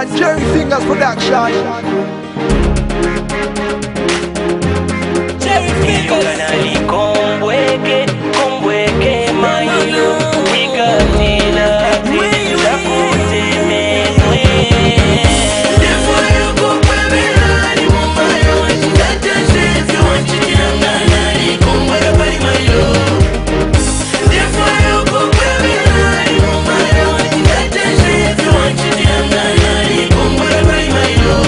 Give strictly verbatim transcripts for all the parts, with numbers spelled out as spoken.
Jerry Fingers Production. Jerry Fingers. Kombweke, kombweke mailo, wikatila, chakute menwe. Defo yuko kwebela, ni mumayo, chitata shefi, wanchitiangana, ni kombweke pali mailo. Defo yuko kwebela, ni mumayo, chitata shefi, wanchitiangana, ni kombweke pali mailo.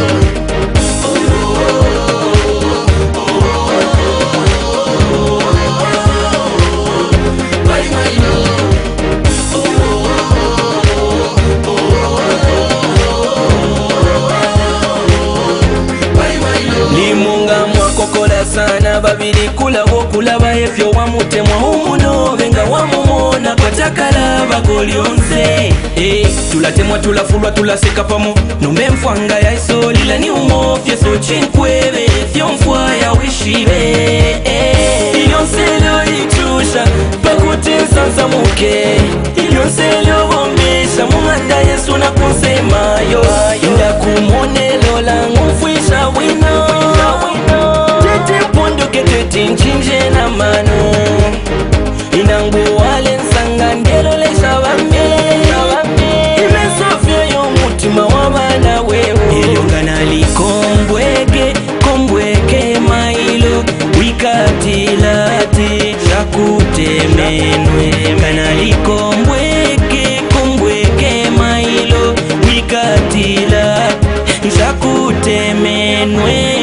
Kokola sana babiri kula wokula baefyo wamutemwa umuno venga wamumona kwa takala bagoli onse. Eh, tulatemwa tulafulwa tulaseka pamo nombe mfwanga ya iso lila ni umofye so chinkwebe fyo mfwa ya wishibe. Eh, iliyonselo ichusha pakute nsansa muke iliyonselo bombisha munganda yesu na kunsema yo inda kumonelo la ngufwisha wino tinchinje na mano inangu wale nsanga ngelo le shabambe imesofia yo mutima wabana wewe iliyongana likombweke kombweke mailo wikatilati shakutemenwe kana likombweke kombweke mailo wikatila shakutemenwe.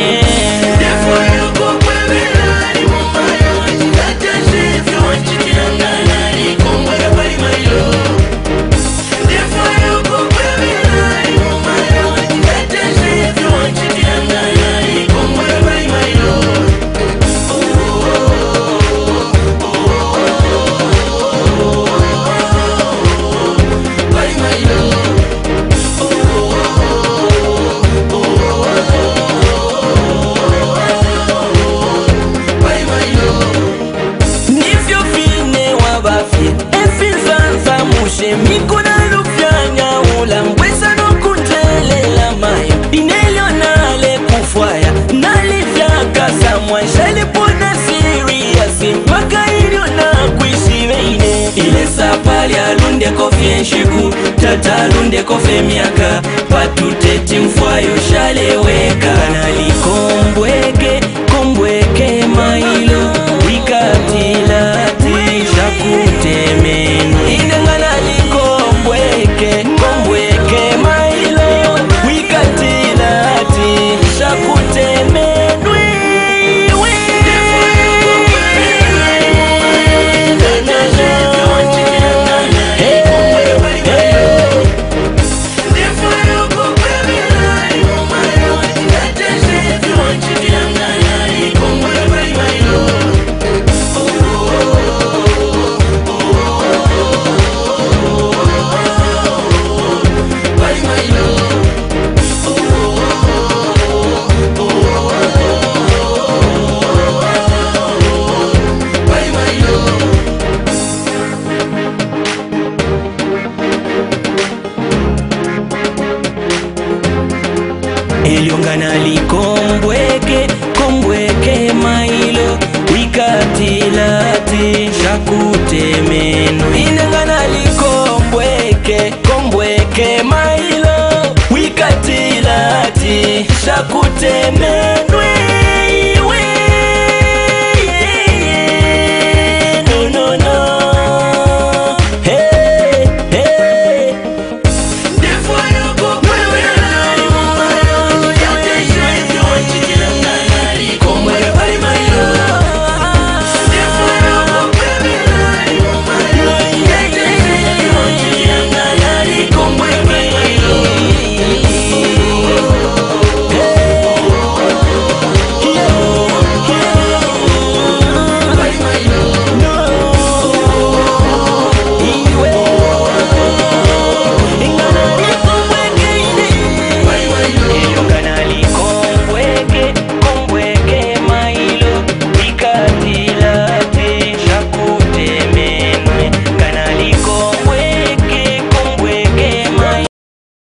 Mikuna lufyanya ulangwesa no kuntelela mayo inelio nale kufwaya nalivyaka samwaisha ilipona serious mpaka ilio na kuisiveine ile sapali alunde kofie nshiku tata alunde kofie miaka patuteti mfwayo shaleweka nalikombweke kombweke mailo wikatilati shakutemenu inengana kombweke kombweke mailo wikatilati shakutemenwi. Iliyongana likombweke kombweke mailo wikatilati shakutemenu inengana likombweke kombweke mailo wikatilati shakutemenu.